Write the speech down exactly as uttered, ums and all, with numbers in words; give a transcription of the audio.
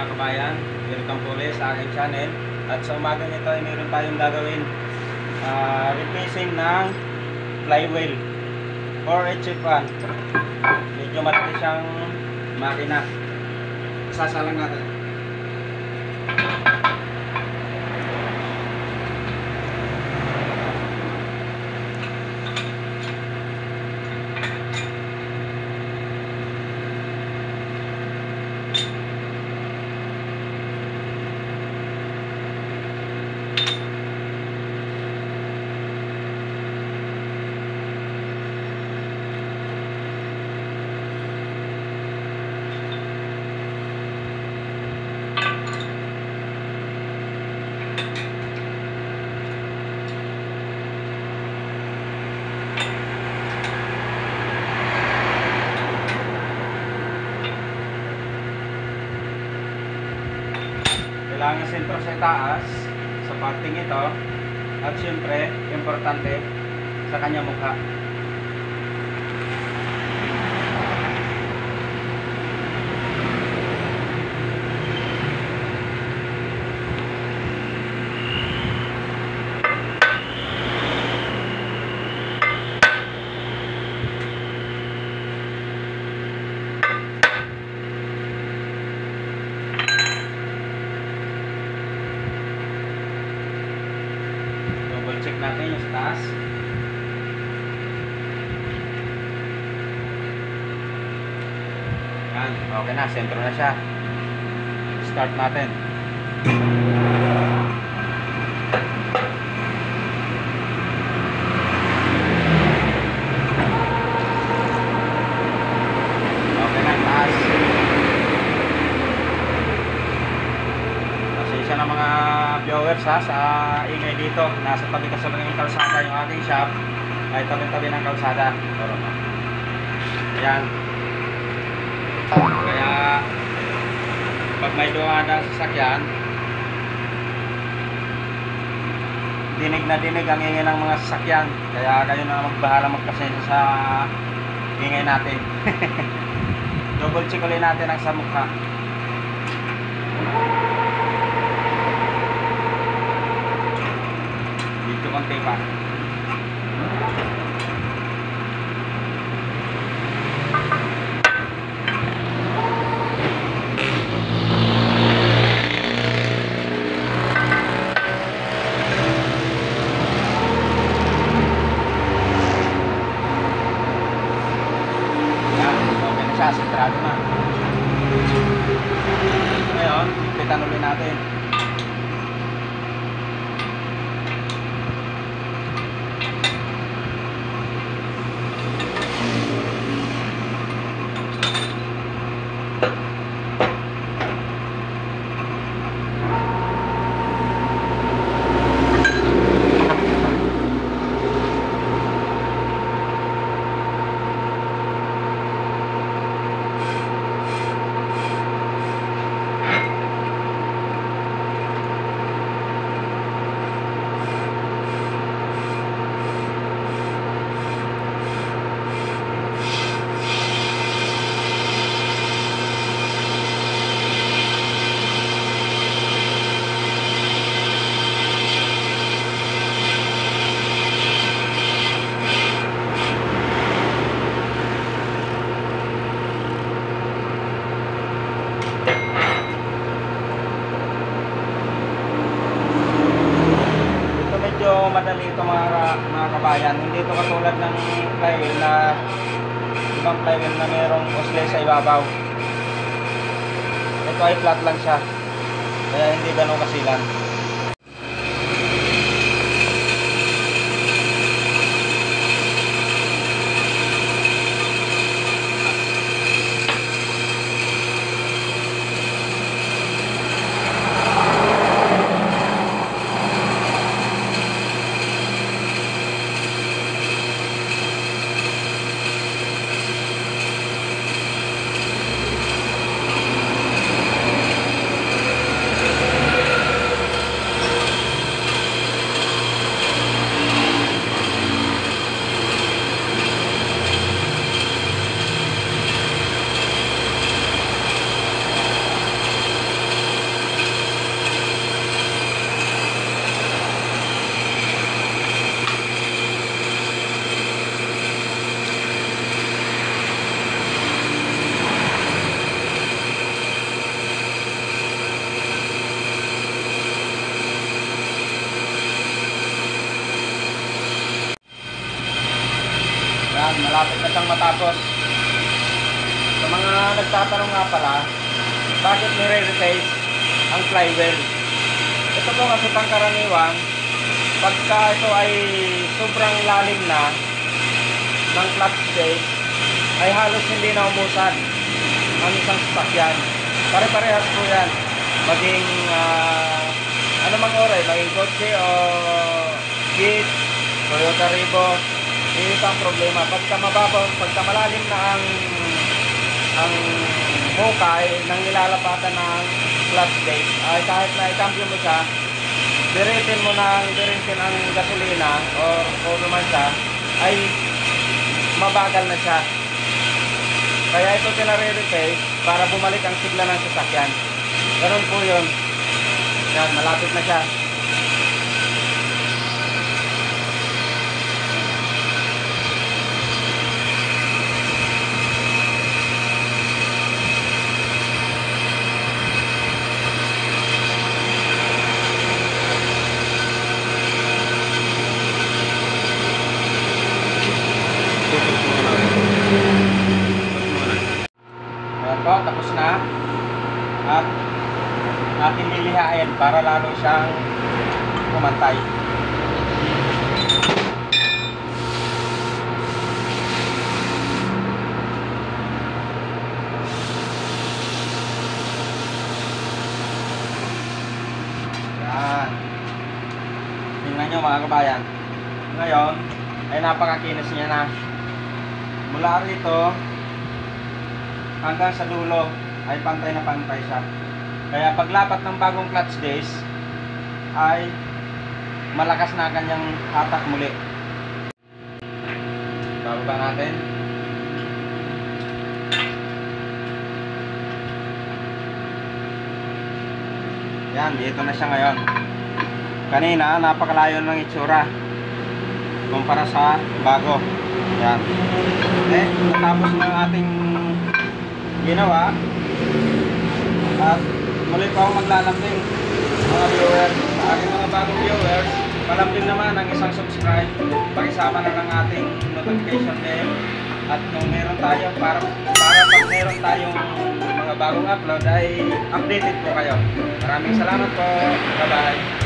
mga kabayan, welcome po ulit sa aking channel. At sa umaga nito ay meron tayong gagawin uh, replacing ng flywheel for H F one. Medyo malaki siyang makina. Sasalang natin. Kailangan sentro sa taas sa parting ito, at syempre importante sa kanya mukha. Check natin yung taas. Yan, okay na, sentro na siya. Start natin. Okay na, taas. Pasensya na mga viewers ha, sa ingay dito. Nasa tabi kasi ng kalsada yung ating shop, ay tabi-tabi ng kalsada. Ayan. Kaya pag may dumadaan sa sasakyan, dinig na dinig ang ingay ng mga sasakyan. Kaya kayo na magbahala, magpasensya sa ingay natin. Double check ulit natin ang sa mukha. Dito konti pa. Yan, okay na siya, sentrado na. Ngayon, ipitan ulit natin. Madali ito mga, mga kabayan. Hindi ito katulad ng flywheel na ibang flywheel na mayroong osle sa ibabaw. Ito ay flat lang siya, kaya hindi ganun kasilan. Tapos, sa mga nagtatanong nga pala, bakit nire-replace ang flywheel? Ito po kasi pangkaraniwan, pagka ito ay sobrang lalim na ng clutch base, ay halos hindi na umusad ang isang sasakyan. Pare-parehas po yan. Maging uh, anumang oray, maging kotse o Jeep, Toyota Revo, yung isang problema. Pagka mababaw, pagka malalim na ang ang mukay ng nilalapatan ng clutch base, ay kahit na i-cambio mo siya, diritin mo na diritin ang gasolina o o lumansya, ay mabagal na siya. Kaya ito pinare-replace para bumalik ang sigla ng sasakyan. Ganun po yun. Yan, malapit na siya. Ayan po, tapos na. At ating lilihain para lalo siyang kumantay. Yan. Tingnan nyo mga kabayan. Ngayon, ay napakakinis niya na. Mula rito hanggang sa dulo ay pantay na pantay siya. Kaya paglapat ng bagong clutch base ay malakas na kanyang hatak muli. Bababa natin. Yan, dito na siya ngayon. Kanina napakalayo ng itsura kumpara sa bago. Yan. Eh, natapos na ang ating ginawa. At muli pa akong maglalambing mga viewers. Sa aking mga bagong viewers, palambing naman ang isang subscribe. Pakisama na ng ating notification bell. At kung meron tayo, para, para pag meron tayong mga bagong upload ay updated po kayo. Maraming salamat po. Bye bye.